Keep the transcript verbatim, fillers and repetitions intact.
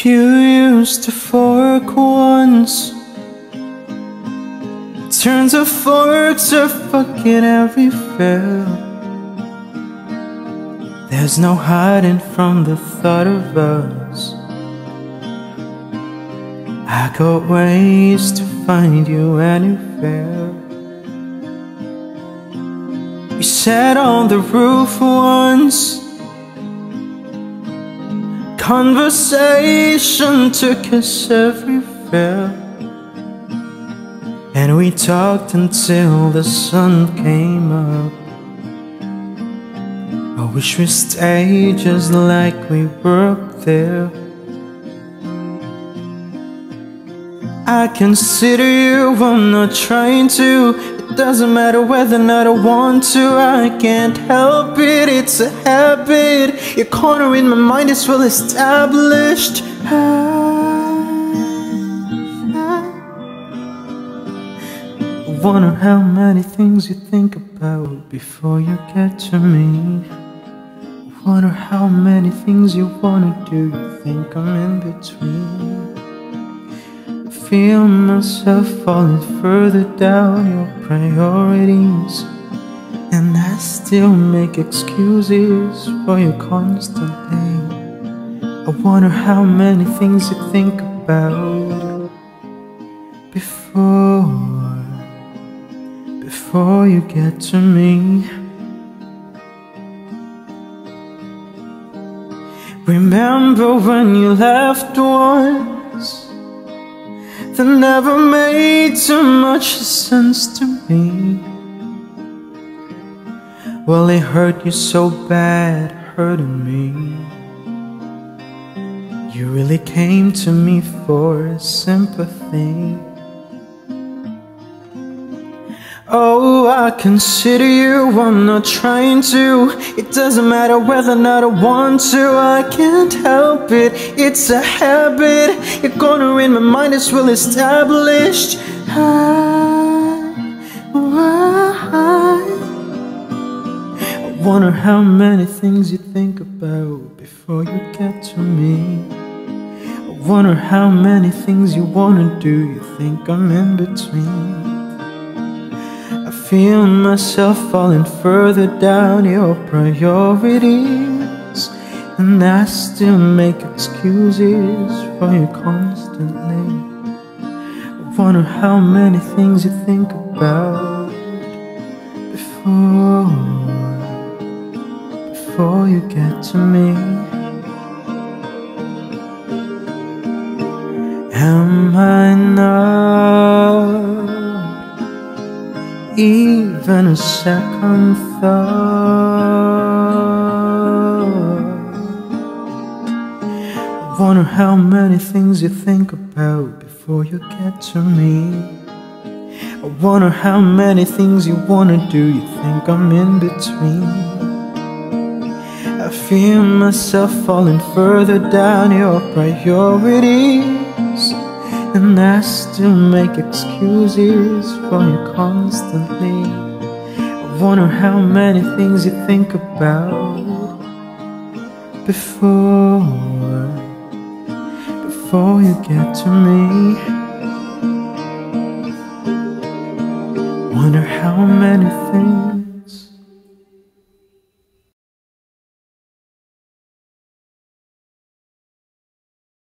You used to fork once, turn to forks or fucking every fail. There's no hiding from the thought of us. I got ways to find you when you fail. We sat on the roof once, conversation took us everywhere, and we talked until the sun came up. I wish we stayed just like we were up there. I consider you, I'm not trying to. It doesn't matter whether or not I want to. I can't help it, it's a habit. Your corner in my mind is well established. I, I wonder how many things you think about before you get to me. I wonder how many things you wanna do, you think I'm in between. Feel myself falling further down your priorities, and I still make excuses for you constantly. I wonder how many things you think about before, before you get to me. Remember when you left once? That never made too much sense to me. Well, it hurt you so bad, hurting me. You really came to me for sympathy. Oh, I consider you, I'm not trying to. It doesn't matter whether or not I want to. I can't help it, it's a habit. Your corner in my mind is well established. I, I, I wonder how many things you think about before you get to me. I wonder how many things you wanna do, you think I'm in between. I feel myself falling further down your priorities, and I still make excuses for you constantly. I wonder how many things you think about before, before you get to me. Am I not even a second thought? I wonder how many things you think about before you get to me. I wonder how many things you wanna do, you think I'm in between. I feel myself falling further down your priorities, and I still make excuses for you constantly. I wonder how many things you think about before, before you get to me. Wonder how many things